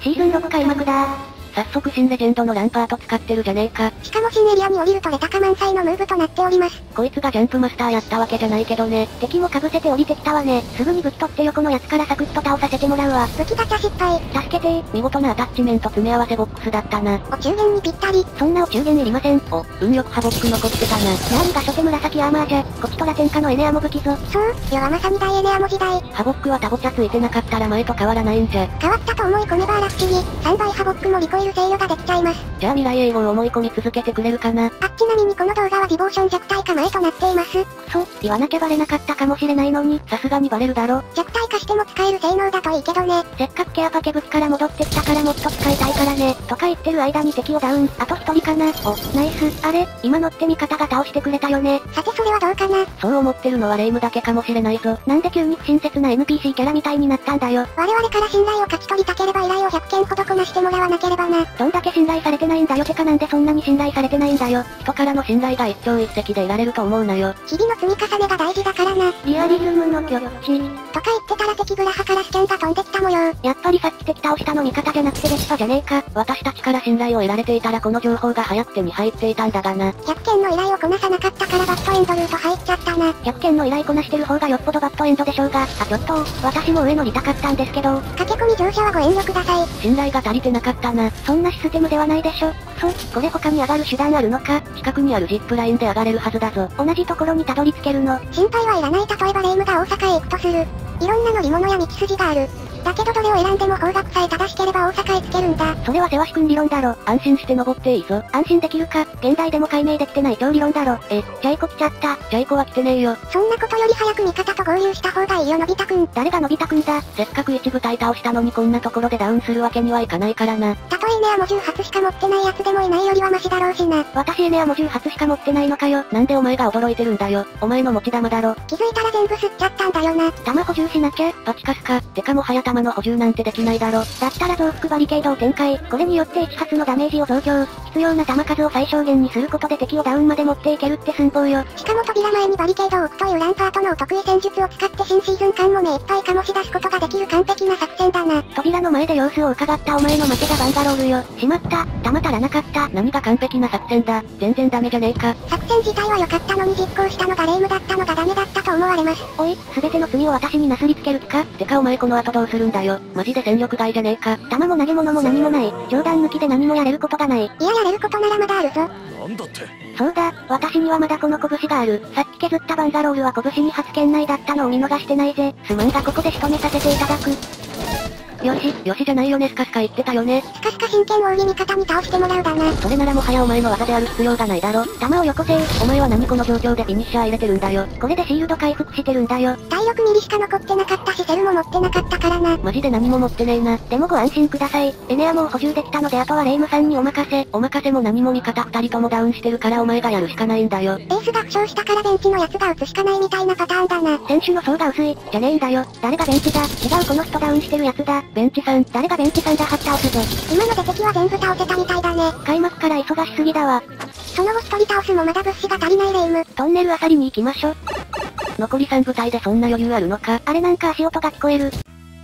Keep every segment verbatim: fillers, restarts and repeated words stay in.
シーズンろく開幕だ。 早速新レジェンドのランパート使ってるじゃねえか。 しかも新エリアに降りるとレタカ満載のムーブとなっております。 こいつがジャンプマスターやったわけじゃないけどね。 敵も被せて降りてきたわね。すぐに武器取って横のやつからサクッと倒させてもらうわ。武器ガチャ失敗。助けてー。 見事なアタッチメント詰め合わせボックスだったな。 お中元にぴったり。 そんなお中元いりません。お、運力ハボック残ってたな。 何が初手紫アーマーじゃ。こちとら天下のエネアモ武器ぞ。そう、世はまさに大エネアモ時代。 ハボックはタボチャついてなかったら前と変わらないんじゃ。 変わったと思い込めばあら不思議。さんばいハボックもリコイル制御ができちゃいます。 じゃあ未来永劫を思い込み続けてくれるかな。 あ、ちなみにこの動画はディボーション弱体化前となっています。くそ、言わなきゃバレなかったかもしれないのに、さすがにバレるだろ。 弱体化しても使える性能だといいけどね。せっかくケアパケ武器から戻ってきたからもっと使いたいからね。とか言ってる間に敵をダウン。あと一人かな。お、ナイス。あれ、今のって味方が倒してくれたよね。さてそれはどうかな。 そう思ってるのはレイムだけかもしれないぞ。 なんで急に不親切な エヌピーシー キャラみたいになったんだよ。我々から信頼を勝ち取りたければ依頼をひゃっけんほどこなしてもらわなければな。どんだけ信頼されてないんだよ。てかなんでそんなに信頼されてないんだよ。 人からの信頼が一朝一夕でいられると思うなよ。 日々の積み重ねが大事だからな。リアリズムの境地。とか言ってたら敵ブラハから試験が飛んできた模様。やっぱりさっき敵倒したの味方じゃなくてデシパじゃねえか。 私たちから信頼を得られていたらこの情報が早く手に入っていたんだがな。 ひゃっけんの依頼をこなさなかったからバッドエンドルート入っちゃったな。ひゃっけんの依頼こなしてる方がよっぽどバッドエンドでしょうが。あ、ちょっと、私も上乗りたかったんですけど。駆け込み乗車はご遠慮ください。 信頼が足りてなかったな。 そんなシステムではないでしょ。そう、これ他に上がる手段あるのか。 近くにあるジップラインで上がれるはずだぞ。 同じところにたどり着けるの。心配はいらない。例えばレイムが大阪へ行くとする。いろんな乗り物や道筋がある。だけどどれを選んでも方角さえ正しければ大阪へ着けるんだ。それは世話しくん理論だろ。 安心して登っていいぞ。 安心できるか。現代でも解明できてない超理論だろ。 え、 ジャイコ来ちゃった。 ジャイコは来てねえよ。 そんなことより早く味方と合流した方がいいよのび太くん。誰がのび太くんだ。 せっかく一部隊倒したのにこんなところでダウンするわけにはいかないからな。 たとえエネアもじゅう発しか持ってないやつでもいないよりはマシだろうしな。私エネアもじゅう発しか持ってないのかよ。 なんでお前が驚いてるんだよ。お前の持ち玉だろ。 気づいたら全部吸っちゃったんだよな。弾補充しなきゃ。 バチカスか。てかもはや弾の補充なんてできないだろ。 だったら増幅バリケードを展開。これによっていち発のダメージを増強。必要な弾数を最小限にすることで敵をダウンまで持っていけるって寸法よ。しかも扉前にバリケードを置くというランパートのお得意戦術を使って新シーズン間も目いっぱい醸し出すことができる完璧な作戦だな。扉の前で様子を伺ったお前の負けがバンガロールよ。しまった。弾足らなかった。 何が完璧な作戦だ。全然ダメじゃねえか。 作戦自体は良かったのに実行したのがレイムだったのがダメだったと思われます。おい、すべての罪を私になすりつける気か。 てかお前この後どうするんだよ。マジで戦力外じゃねえか。 弾も投げ物も何もない。冗談抜きで何もやれることがない。いややれることならまだあるぞ。 なんだって。 そうだ、私にはまだこの拳がある。さっき削ったバンガロールは拳に発圏内だったのを見逃してないぜ。すまんがここで仕留めさせていただく。 よし、よしじゃないよね。スカスカ言ってたよね。 スカスカ真剣奥義味方に倒してもらうだな。 それならもはやお前の技である必要がないだろ。 弾をよこせー。 お前は何この状況でフィニッシャー入れてるんだよ。 これでシールド回復してるんだよ。体力ミリしか残ってなかったしセルも持ってなかったからな。 マジで何も持ってねえな。 でもご安心ください。エネアもう補充できたのであとはレイムさんにお任せ。 お任せも何も味方二人ともダウンしてるからお前がやるしかないんだよ。 エースが負傷したからベンチのやつが打つしかないみたいなパターンだな。選手の層が薄い。じゃねえんだよ。誰がベンチだ。違うこの人ダウンしてるやつだ。 ベンチさん。 誰がベンチさんだ。はった押すぞ。今ので敵は全部倒せたみたいだね。開幕から忙しすぎだわ。その後一人倒すもまだ物資が足りないレイム。トンネルあさりに行きましょ。 残りさん部隊でそんな余裕あるのか。 あれなんか足音が聞こえる。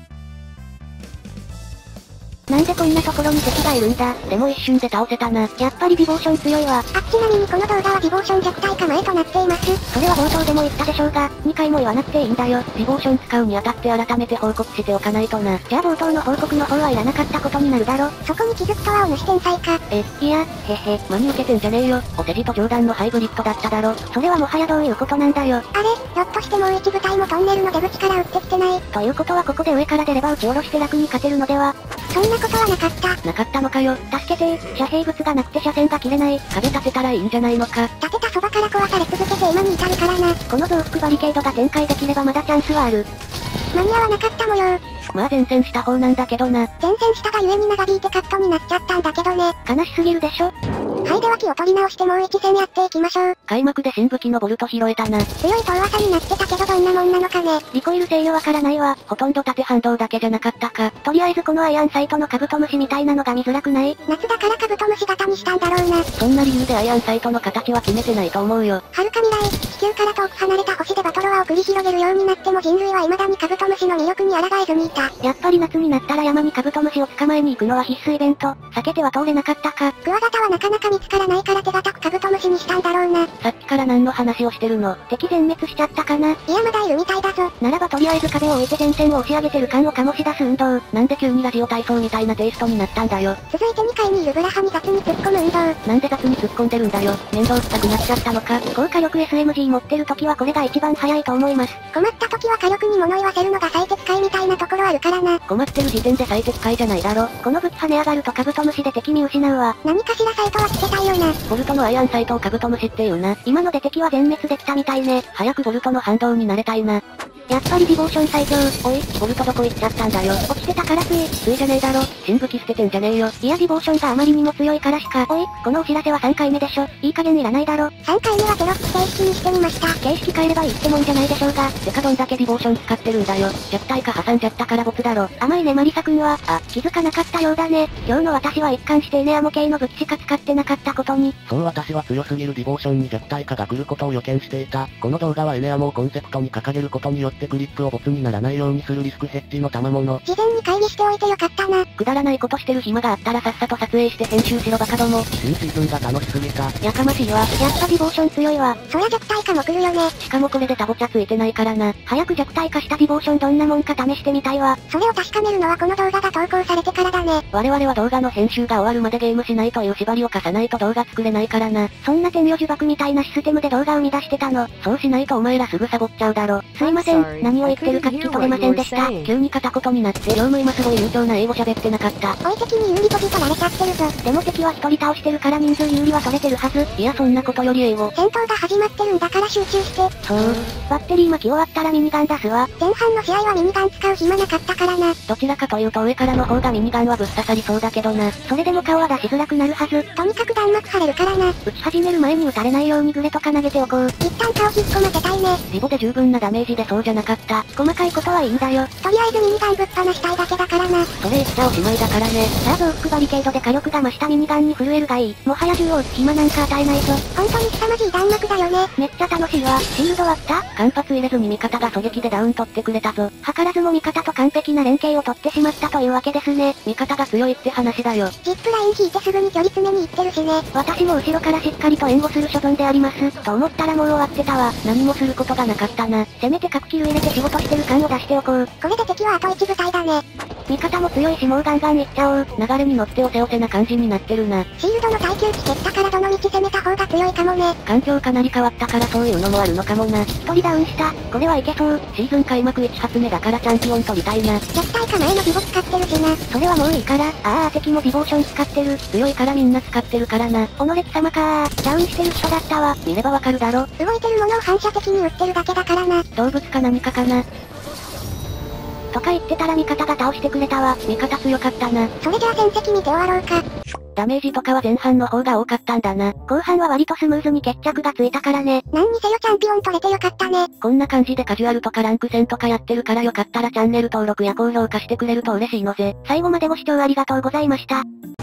なんでこんなところに敵がいるんだ。 でも一瞬で倒せたな。 やっぱりディボーション強いわ。あ、ちなみにこの動画はディボーション弱体化前となっています。それは冒頭でも言ったでしょうが、にかいも言わなくていいんだよ。 ディボーション使うにあたって改めて報告しておかないとな。 じゃあ冒頭の報告の方はいらなかったことになるだろ。そこに気づくとはお主天才か。 え、いや、へへ、真に受けてんじゃねえよ。お世辞と冗談のハイブリッドだっただろ。 それはもはやどういうことなんだよ。あれ、ひょっとしてもう一部隊もトンネルの出口から撃ってきてない。ということはここで上から出れば撃ち下ろして楽に勝てるのでは。そんなことはなかった。 なかったのかよ。 助けてー。遮蔽物がなくて車線が切れない。 壁立てたらいいんじゃないのか。 立てたそばから壊され続けて今に至るからな。この増幅バリケードが展開できればまだチャンスはある。間に合わなかった模様。 まあ前線した方なんだけどな。 前線したがゆえに長引いてカットになっちゃったんだけどね。悲しすぎるでしょ。 はい、では気を取り直してもう一戦やっていきましょう。 開幕で新武器のボルト拾えたな。 強いと噂になってたけどどんなもんなのかね。 リコイル制御わからないわ。ほとんど縦反動だけじゃなかったか。 とりあえずこのアイアンサイトのカブトムシみたいなのが見づらくない？夏だからカブトムシ型にしたんだろうな。 そんな理由でアイアンサイトの形は決めてないと思うよ。 遥か未来、地球から遠く離れた星でバトロワを繰り広げるようになっても人類は未だにカブトムシの魅力に抗えずにいた。やっぱり夏になったら山にカブトムシを捕まえに行くのは必須イベント。避けては通れなかったか。クワガタはなかなか見つからないから手堅くカブトムシにしたんだろうな。 さっきから何の話をしてるの？ 敵全滅しちゃったかな。いやまだいるみたいだぞ。ならばとりあえず壁を置いて前線を押し上げてる感を醸し出す運動。 なんで急にラジオ体操みたいなテイストになったんだよ。 続いてにかいにいるブラハに雑に突っ込む運動。 なんで雑に突っ込んでるんだよ。面倒くさくなっちゃったのか。 高火力 エスエムジー 持ってる時はこれが一番早いと思います。困った時は火力に物言わせるのが最適解みたいなところあるからな。 困ってる時点で最適解じゃないだろ。 この武器跳ね上がるとカブトムシで敵見失うわ。何かしらサイトはつけたいよな。 ボルトのアイアンサイトをカブトムシっていうな。 今ので敵は全滅できたみたいね。 早くボルトの反動になれたいな。 やっぱりディボーション最強。 おい、ボルトどこ行っちゃったんだよ。 落ちてたからつい。 ついじゃねえだろ。新武器捨ててんじゃねえよ。 いやディボーションがあまりにも強いからしか。おい、このお知らせはさんかいめでしょ。いい加減いらないだろ。さんかいめはテロップ形式にしてみました。形式変えればいいってもんじゃないでしょうが。 てかどんだけディボーション使ってるんだよ。弱体化挟んじゃったからボツだろ。 甘いねマリサくんは。あ、気づかなかったようだね。今日の私は一貫してエネアモ系の武器しか使ってなかったことに。 そう私は強すぎるディボーションに弱体化が来ることを予見していた。この動画はエネアモをコンセプトに掲げることによってクリップをボツにならないようにするリスクヘッジの賜物。 事前に会議しておいてよかったな。 くだらないことしてる暇があったらさっさと撮影して編集しろバカども。 新シーズンが楽しすぎた。 やかましいわ。やっぱディボーション強いわ。そりゃ弱体化も来るよね。 しかもこれでタボチャついてないからな。 早く弱体化したディボーションどんなもんか試してみたいわ。それを確かめるのはこの動画が投稿されてからだね。 我々は動画の編集が終わるまでゲームしないという縛りを課さないと動画作れないからな。 そんな天与呪縛みたいなシステムで動画生み出してたの。 そうしないとお前らすぐサボっちゃうだろ。 すいません、何を言ってるか聞き取れませんでした。 急に片言になって業務今すごい流暢な英語喋ってなかった。 おい敵に有利ポジ取られちゃってるぞ。でも敵は一人倒してるから人数有利は取れてるはず。 いやそんなことより英語。 戦闘が始まってるんだから集中して。 そう。 バッテリー巻き終わったらミニガン出すわ。前半の試合はミニガン使う暇なかったからな。 どちらかというと上からの方がミニガンはぶっ刺さりそうだけどな。 それでも顔は出しづらくなるはず。とにかく弾幕張れるからな。撃ち始める前に撃たれないようにグレとか投げておこう。一旦顔引っ込ませたいね。 リボで十分なダメージでそうじゃなかった。 細かいことはいいんだよ。とりあえずミニガンぶっ放したいだけだからな。 それ言っちゃおしまいだからね。 さあ増幅バリケードで火力が増したミニガンに震えるがいい。もはや銃を撃つ暇なんか与えないぞ。本当に凄まじい弾幕だよね。めっちゃ楽しいわ。シールド割った？ 間髪入れずに味方が狙撃でダウン取ってくれたぞ。 図らずも味方と完璧な連携を取ってしまったというわけですね。 味方が強いって話だよ。 ジップライン引いてすぐに距離詰めに行ってるしね。私も後ろからしっかりと援護する所存であります。と思ったらもう終わってたわ。 何もすることがなかったな。 せめて各キル入れて仕事してる感を出しておこう。これで敵はあといち部隊だね。味方も強いしもうガンガンいっちゃおう。 流れに乗っておせおせな感じになってるな。 シールドの耐久値減ったからどの道攻めた方が強いかもね。 環境かなり変わったからそういうのもあるのかもな。 一人ダウンした。これはいけそう。 シーズン開幕いち発目だからチャンピオン取りたいな。 弱体化前のディボ使ってるしな。それはもういいから。ああ敵もディボーション使ってる。 強いからみんな使ってるからな。 己貴様かー。ダウンしてる人だったわ。 見ればわかるだろ。 動いてるものを反射的に撃ってるだけだからな。 動物か何かかな。 とか言ってたら味方が倒してくれたわ。 味方強かったな。 それじゃあ戦績見て終わろうか。 ダメージとかは前半の方が多かったんだな。 後半は割とスムーズに決着がついたからね。何にせよチャンピオン取れてよかったね。 こんな感じでカジュアルとかランク戦とかやってるからよかったらチャンネル登録や高評価してくれると嬉しいのぜ。 最後までご視聴ありがとうございました。